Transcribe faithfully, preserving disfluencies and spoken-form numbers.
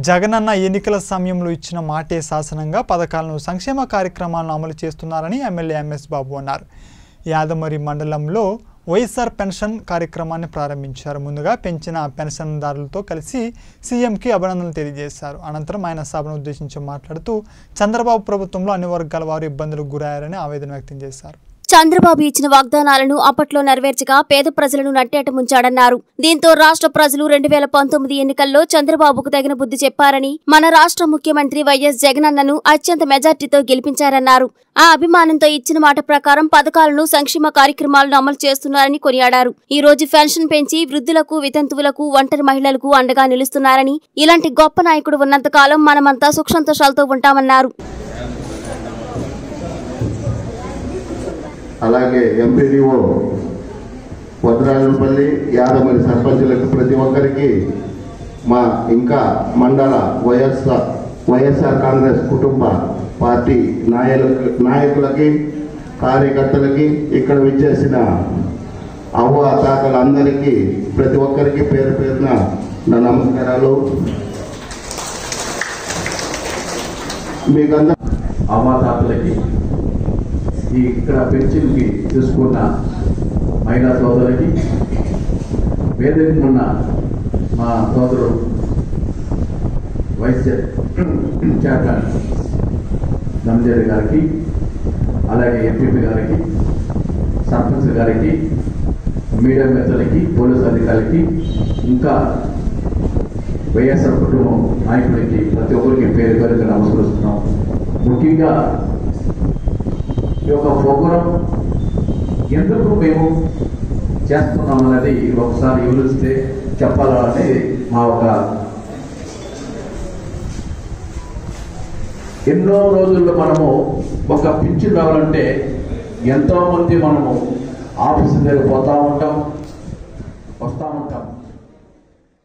జగనన్న ఎన్నికల సమయంలో ఇచ్చిన మాటే శాసనంగా పథకాలను సంక్షేమ కార్యక్రమాలను అమలు చేస్తున్నారని ఎమ్మెల్యే ఎంఎస్ బాబు అన్నారు. యాదమరి మండలంలో వైఎస్ఆర్ పెన్షన్ కార్యక్రమాన్ని ప్రారంభించారు. ముందుగా పెంచిన పెన్షన్దారులతో కలిసి సీఎంకి అభినందనలు తెలియజేశారు. అనంతరం ఆయన సభను ఉద్దేశించి మాట్లాడుతూ చంద్రబాబు ప్రభుత్వంలో అన్ని వర్గాల వారు ఇబ్బందులకు గురయ్యారని ఆవేదన వ్యక్తం చేశారు. చంద్రబాబు ఇచ్చిన వాగ్దానాలను అప్పట్లో నెరవేర్చగా పేద ప్రజలను నట్టేట ముంచాడన్నారు. దీంతో రాష్ట్ర ప్రజలు రెండు వేల పంతొమ్మిది ఎన్నికల్లో చంద్రబాబుకు తగిన బుద్ధి చెప్పారని, మన రాష్ట్ర ముఖ్యమంత్రి వైఎస్ జగనన్నను అత్యంత మెజార్టీతో గెలిపించారన్నారు. ఆ అభిమానంతో ఇచ్చిన మాట ప్రకారం పథకాలను సంక్షేమ కార్యక్రమాలను అమలు చేస్తున్నారని కొనియాడారు. ఈ రోజు పెన్షన్ పెంచి వృద్ధులకు, వితంతువులకు, ఒంటరి మహిళలకు అండగా నిలుస్తున్నారని, ఇలాంటి గొప్ప నాయకుడు ఉన్నంతకాలం మనమంతా సుఖ సంతోషాలతో ఉంటామన్నారు. అలాగే ఎంపీడీఓ వద్రాజులపల్లి యాదమరి సర్పంచులకు ప్రతి ఒక్కరికి మా ఇంకా మండల వైఎస్ఆర్ వైఎస్ఆర్ కాంగ్రెస్ కుటుంబ పార్టీ నాయకులకు నాయకులకి కార్యకర్తలకి ఇక్కడ విచ్చేసిన అవ్వ తాతలందరికీ ప్రతి ఒక్కరికి పేరు పేరున నా నమస్కారాలు. మీకందరూ అవ్వ తాతలకి ఈ ఇక్కడ పెన్షన్కి తీసుకున్న మహిళా సోదరులకి, వేదిక ఉన్న మా సోదరుడు వైస్ చైర్మన్ నంజరి గారికి, అలాగే ఎంపీపీ గారికి, సర్పంచ్ గారికి, మీడియా మిత్రులకి, పోలీసు అధికారులకి, ఇంకా వైఎస్ఆర్ కుటుంబం నాయకులకి ప్రతి ఒక్కరికి పేరు పేరుగా నమస్కరిస్తున్నాం. ముఖ్యంగా ఈ యొక్క ప్రోగ్రాం ఎందుకు మేము చేస్తున్నాం అనేది ఒకసారి వివరిస్తే చెప్పాలని మా ఒక ఎన్నో రోజుల్లో మనము ఒక పింఛన్ రావాలంటే ఎంతోమంది మనము ఆఫీసు దగ్గర పోతూ ఉంటాం, వస్తూ ఉంటాం.